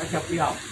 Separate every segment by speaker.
Speaker 1: 而且不要。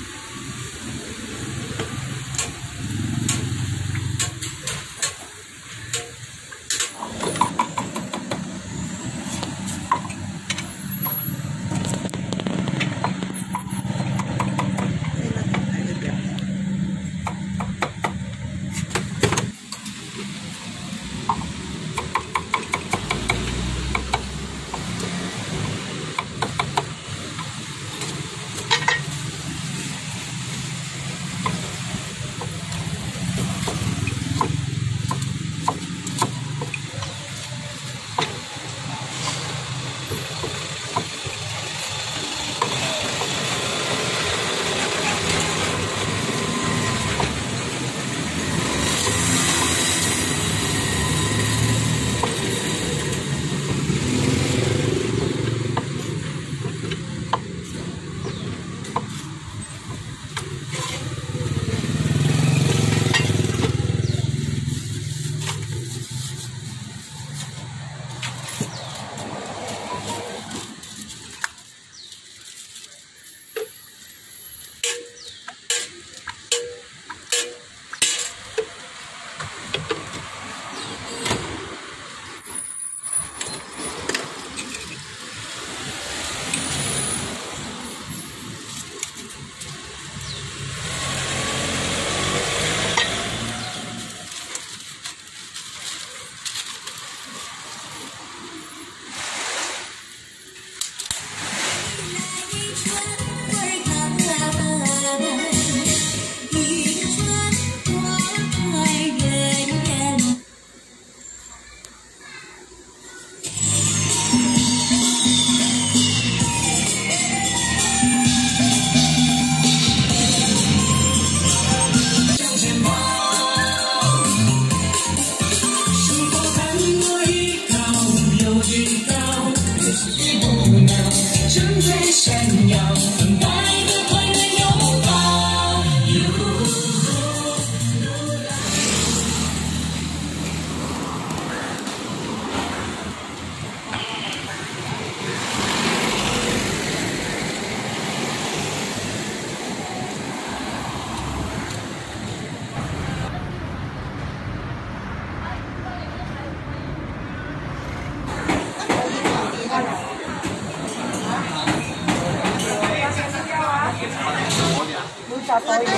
Speaker 2: 多一点。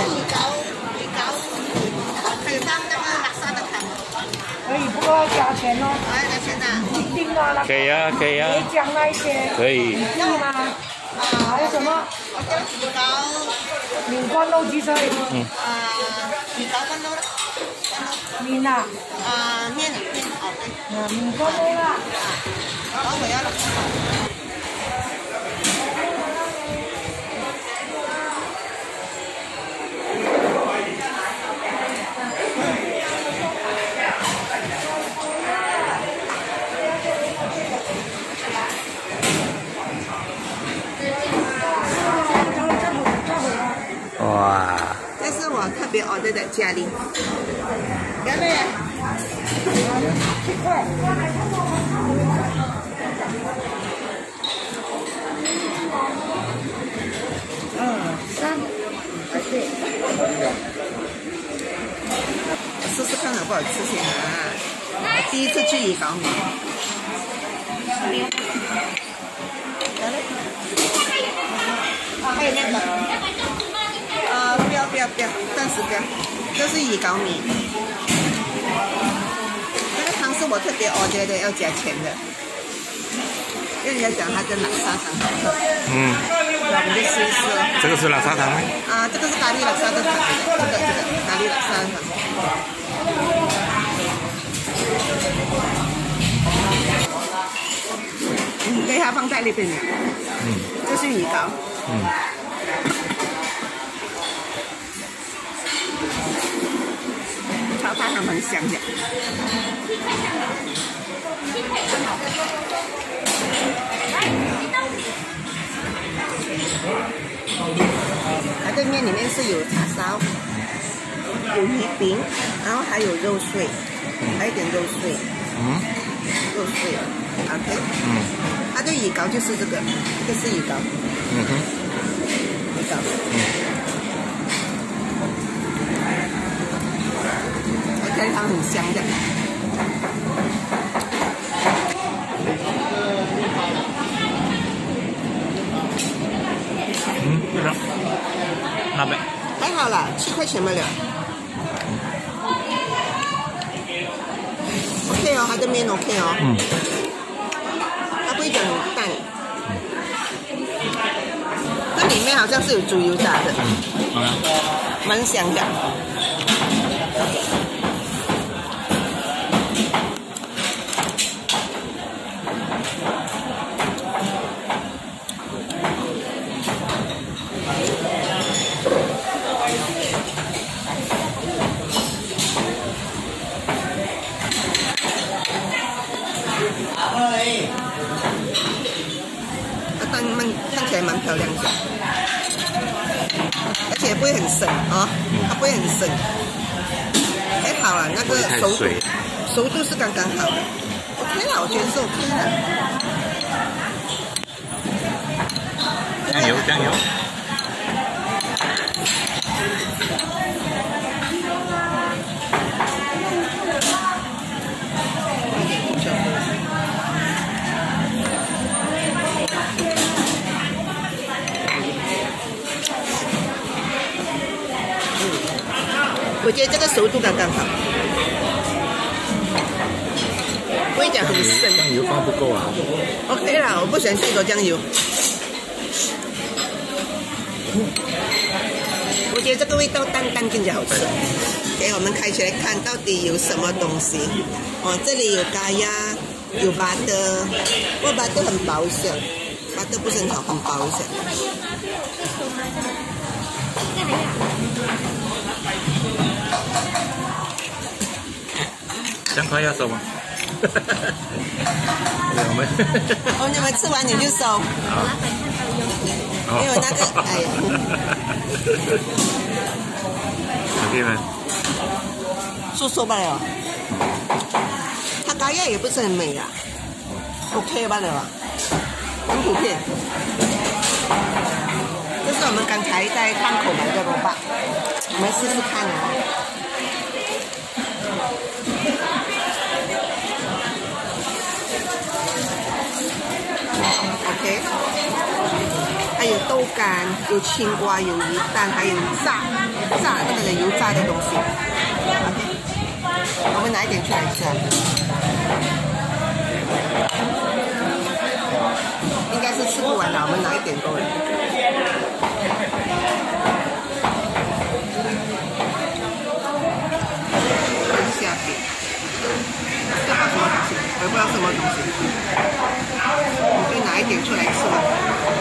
Speaker 2: 可以放那个拉萨的糖。可以，不过要加钱哦。加钱啊？一定的那个。可以啊，可以啊。椰浆那一些。可以。你记吗？还有什么？米糕肉鸡翅。米糕关肉。面啊？面。米糕肉啦。我要了。
Speaker 1: 哇！
Speaker 2: 这是我特别 order 的嘉陵，要不要？7块。3，对。试试看好不好吃先啊！我第一次去怡港米。来嘞。还有那个。 不要，暂时不要。这是怡港米，这个汤是我特别 order 的，要加钱的。因为人家讲它跟拉萨汤好喝。那我们就试一试。
Speaker 1: 这个是拉萨汤吗？
Speaker 2: 这个是咖喱拉萨的汤，这个咖喱拉萨的汤。你给它放在那边的。这是怡港。炒饭还蛮香的。它这面里面是有叉烧，有鱼饼，然后还有肉碎，还有点肉碎。肉碎 ，OK。它的鱼糕就是这个，这个是鱼糕。 道。而且它很香的。
Speaker 1: 对的，那边
Speaker 2: 还好啦，7块钱罢了。OK 哦，它的面 OK 哦。它不会讲很淡。这里面好像是有猪油炸的。蛮香的。看起来蛮漂亮的，而且不会很深啊，它不会很深，还好啦，那个熟度是刚刚好的 ，OK 啦，我觉得是 OK 的。
Speaker 1: 酱油，酱油。
Speaker 2: 我觉得这个熟度刚刚好，不会讲很深。
Speaker 1: 酱油放不够啊。
Speaker 2: OK 啦，我不喜欢太多酱油。我觉得这个味道淡淡更加好吃。给我们开起来看到底有什么东西。哦，这里有咖呀，有巴的，不过巴的很薄一些，巴的不是很好，很薄一些。
Speaker 1: 香块要收吗？我们
Speaker 2: 哦，你们吃完你就收。因为那个，哎呀。
Speaker 1: OK 吗？
Speaker 2: 说罢了。它咖呀也不是很美啊。OK 罢了，很普遍。这是我们刚才在档口买的萝卜，我们试试看啊。OK， 还有豆干，有青瓜，有鱼蛋，还有炸那个油炸的东西。OK， 我们拿一点出来吃啊。应该是吃不完了，我们拿一点够了。下边，这叫什么东西？我也不知道什么东西。我就拿一点出来吃吧。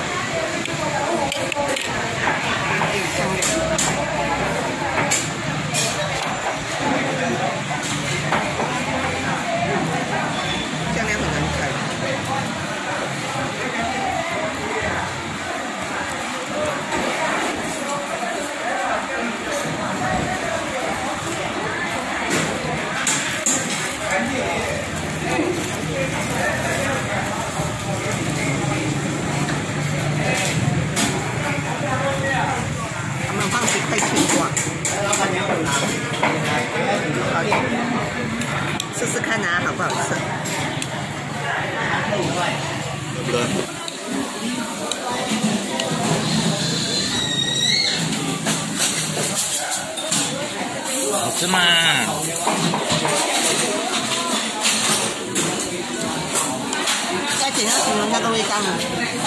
Speaker 2: 还有香料。酱料很难开。他们放10块青瓜，好点，试试看啊，好不好吃？
Speaker 1: 好吃吗？
Speaker 2: 该怎样形容那个味道呢？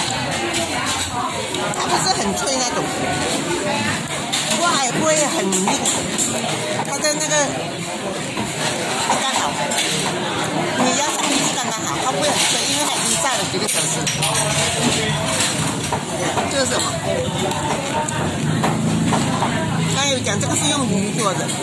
Speaker 2: 它不是很脆那种，不过还不会很硬，它的那个刚刚好。你要上去是刚刚好，它不会很脆，因为它已经炸了几个小时。这是什么？刚有讲这个是用鱼做的。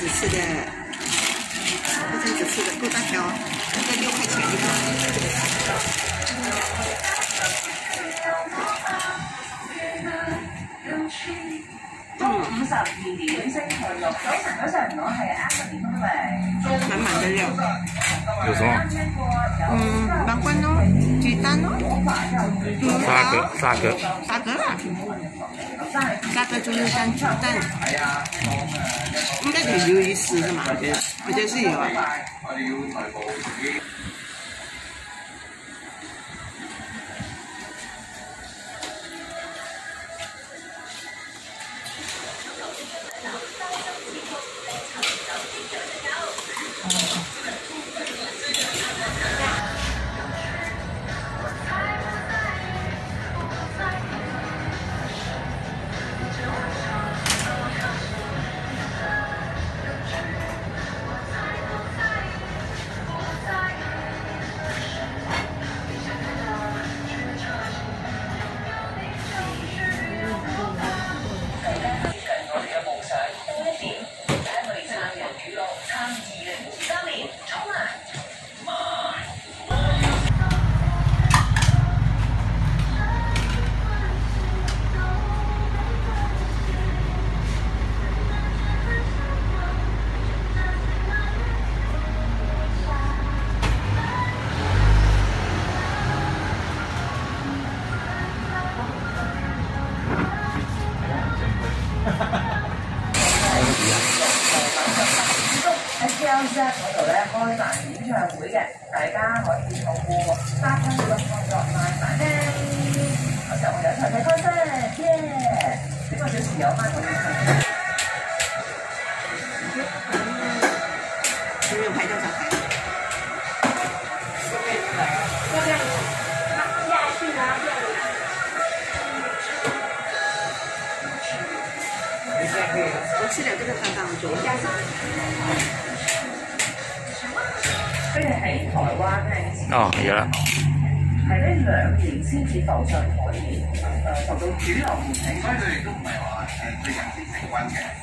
Speaker 2: 子吃的，这样子吃的够大条，大概6块钱一个。满满的料。
Speaker 1: 有什么？
Speaker 2: 芒果哦，鸡蛋哦，
Speaker 1: 沙格
Speaker 2: 啦，沙格就是蛋煮蛋，应该得鱿鱼丝的嘛，我觉得是有啊。
Speaker 3: 嗰度咧開埋演唱會嘅，大家可以透過沙灘嘅創作賣飯咧。嗰時候我哋一齊睇開聲，耶！呢個小時有翻同
Speaker 2: 没有拍多少拍。我吃了这个刚刚做。
Speaker 3: 佢哋喺台灣咧，
Speaker 1: 哦，有啦。
Speaker 3: 係呢2年先至浮上台面，受到主流媒體。所以佢哋都唔係話最近先成軍嘅。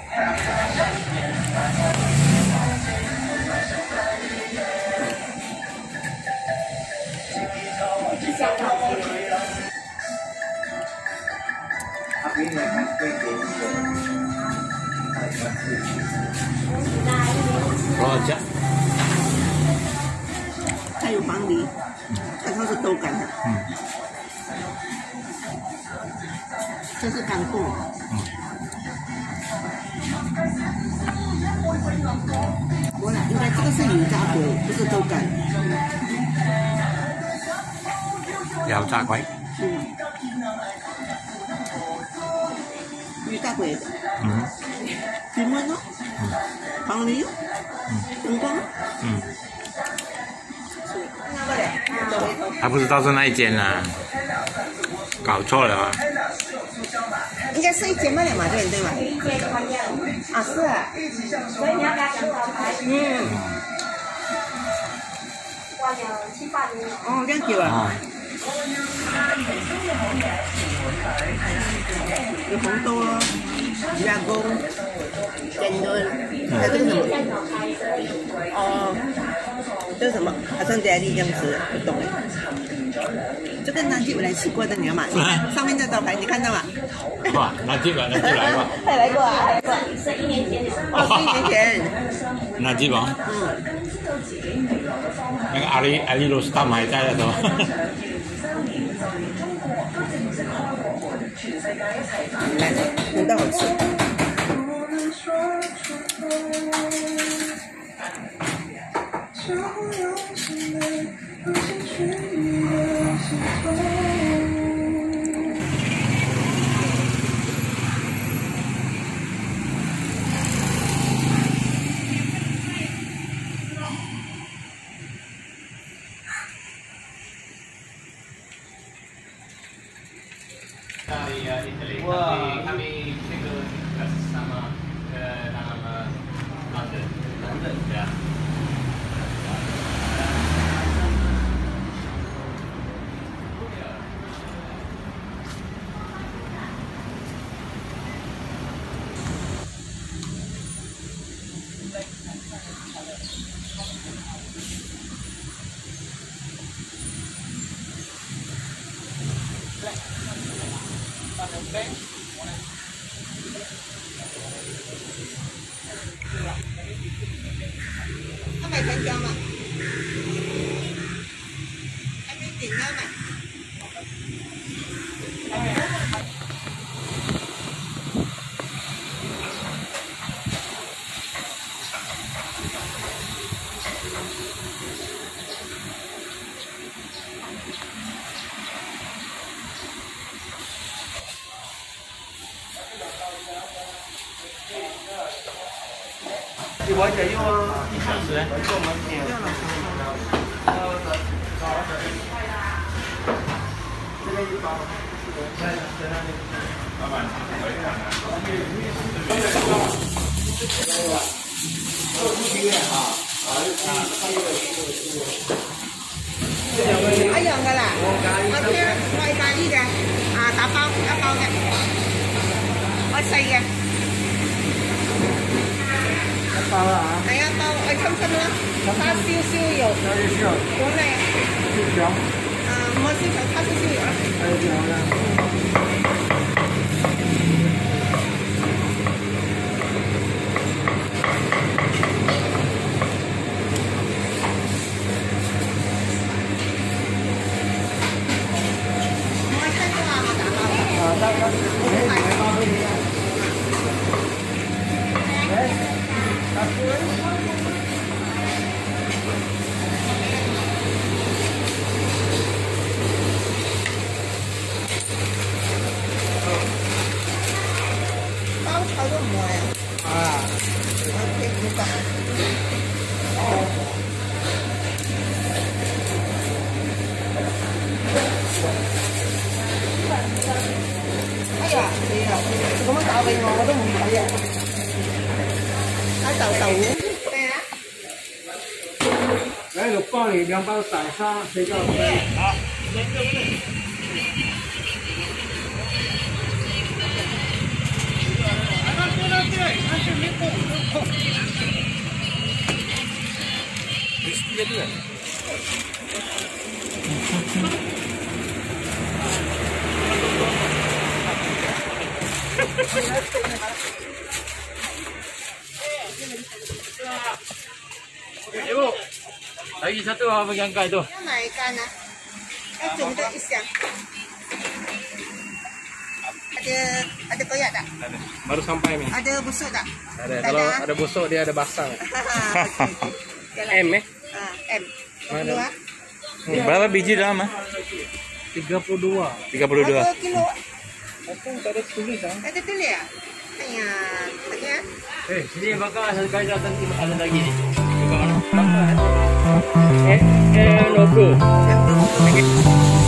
Speaker 1: 多少钱？
Speaker 2: 它有黄梨，它是豆干的。这是干贡。我俩应该这个是油炸鬼，不是豆干。
Speaker 1: 油炸鬼。
Speaker 2: 油炸鬼。柠檬哦。黄梨。灯光。
Speaker 1: 还不知道是那一间啊，搞错了啊。
Speaker 2: 应该是一间卖2码对吧？啊，是啊。
Speaker 4: 所以你要给他讲招牌。哇呀，7、8年。
Speaker 2: 哦，这样久啊。有红豆咯，加工，煎炖，还有这个什么？哦，这是什么？好像咖喱这样子，不懂。这个南极我来吃过的，你要买。上面的招牌你看到吗？
Speaker 1: 哇，南极吧，南极来过。
Speaker 2: 还来过啊？来过。
Speaker 4: 11年前。
Speaker 2: 哦，11年前。
Speaker 1: 南极吧。那个阿里罗斯他们还在的时候。
Speaker 2: 来，闻到好吃。
Speaker 5: Wah, kami ke sama ke dalam London. London? Ya.
Speaker 2: 他买甜椒嘛？还没点椒嘛？
Speaker 5: 我只用1小时。这个一包。老板，我一看啊。
Speaker 2: 一樣噶啦，我聽我係咖喱嘅，打包一包嘅，我細嘅。
Speaker 6: 包啦嚇，
Speaker 2: 係啊，包愛侵侵啦，叉燒燒肉，好靚。
Speaker 6: 燒腸，
Speaker 2: 唔係燒腸，叉燒燒肉啦。
Speaker 6: 係最好啦。
Speaker 2: 我係聽過我打包。
Speaker 6: 得，包俾你啊。
Speaker 2: 包炒都唔會啊。OK，唔該。哎呀，你啊，咁樣打俾我都唔睇啊！豆腐。咩啊？
Speaker 6: 来个鲍鱼2包散沙，谁叫可以？好。
Speaker 5: Ibu, lagi satu apa yang kau itu?
Speaker 2: Yang mana ikan ah? Cuma ada isian. Ada koyak tak?
Speaker 5: Ada. Baru sampai nih.
Speaker 2: Ada busuk tak?
Speaker 5: Ada. Kalau ada busuk dia ada basang. M eh?
Speaker 2: M. Mana?
Speaker 1: Berapa biji dalam?
Speaker 5: 32.
Speaker 1: 32.
Speaker 2: Berapa kilo?
Speaker 5: Aku tak ada tulis ah.
Speaker 2: Ada tulis ah? Ayah, ayah.
Speaker 5: Sini bakal sekali datang ada lagi ni. Buka mana? Bakal. Logo.